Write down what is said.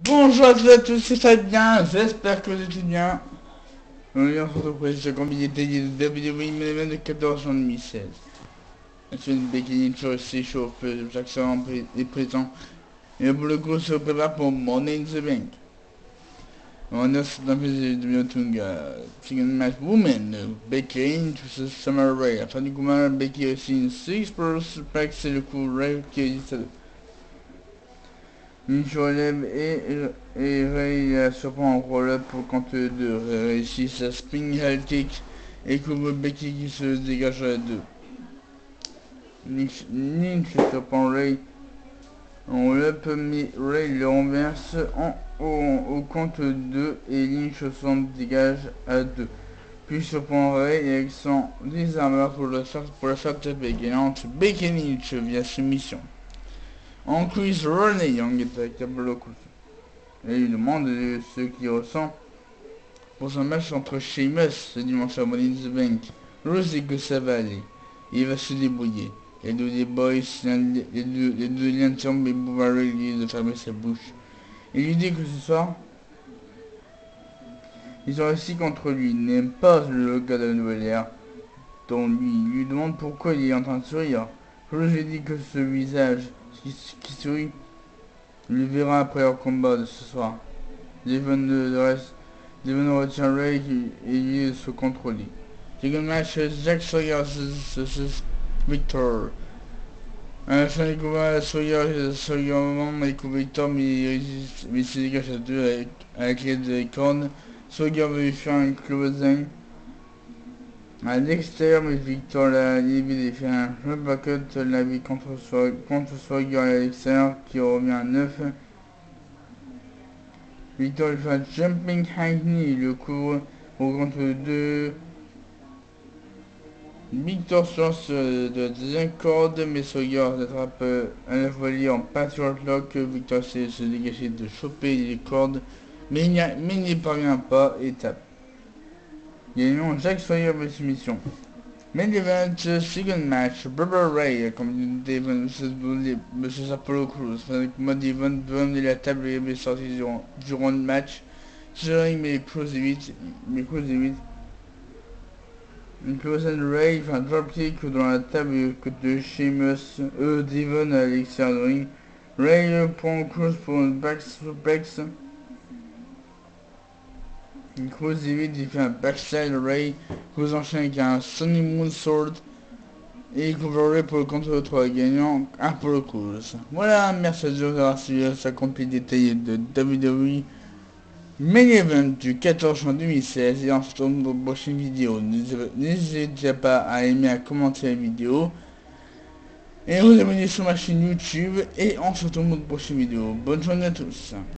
Bonjour à toutes et à tous, c'est Fabien, j'espère que vous êtes bien. On se retrouve pour ce grand billet dédié de WWE Main de 14 juin 2016. La semaine Becky Lynch s'échauffe, Jackson est présent. Et pour le coup, se prépare pour Money in the Bank. On a dans le de Biotunga, Single Match Woman, Becky Lynch vs Summer Rae. À la fin du combat, Becky aussi une 6 pour Suplex, c'est le coup Rae qui a dit ça. Lynch relève et Ray surprend en roll-up pour compte de réussit sa spin high kick et couvre Becky qui se dégage à 2. Lynch surprend Ray en roll-up mais Ray le renverse au compte 2 et Lynch s'en dégage à 2. Puis surprend Ray et avec son désarmeur pour la faire taper gagnante Becky Lynch via soumission. En quiz, Renee Young est avec la bloc et il demande ce qu'il ressent pour son match entre Sheamus ce dimanche à Money in the Bank. Rose dit que ça va aller, il va se débrouiller. Les deux des boys, les deux liens tombent et Boomerang lui dit de fermer sa bouche. Il lui dit que ce soir, ils ont réussi contre lui, il n'aime pas le gars de la nouvelle ère, dont lui demande pourquoi il est en train de sourire. Rose lui dit que ce visage qui sourit, il le verra après leur combat de ce soir. Devon retient Ray et lui se contrôler. Second match, Jack Sawyer vs Victor. À la fin du combat, Sawyer découvre Victor mais il se dégage à deux avec l'aide des cornes. Sawyer veut lui faire un closing à l'extérieur mais Victor l'a évité et fait un uppercut la vie contre Sawyer à l'extérieur qui revient à 9. Victor lui fait un jumping high knee, le couvre au contre 2. Victor se lance de la deuxième corde, mais Sawyer attrape à la volée en patchwork lock. Victor essaie de se dégager de choper les cordes, mais il n'y parvient pas et tape. Gagnons Jack Sawyer avec soumission. Main event, second match, Barbara Ray, comme Devon vs Apollo Crews. Moi, Devon de la table et est sorti durant le match. Jerry mais Crews évite. Une close and Ray fait un dropkick dans la table de Sheamus, Devon à l'extérieur du ring. Ray prend Crews pour une back suplex. Crews évite, il fait un backside Ray. Crews enchaîne avec un Sunny Moon Sword. Et il couvre Ray pour le contre 3 gagnant Apollo Crews. Voilà, merci à vous d'avoir suivi sa compil détaillée de WWE. Main event du 14 juin 2016 et on se retrouve pour une prochaine vidéo. N'hésitez pas à aimer, à commenter la vidéo et vous abonner sur ma chaîne YouTube et on se retrouve pour une prochaine vidéo. Bonne journée à tous.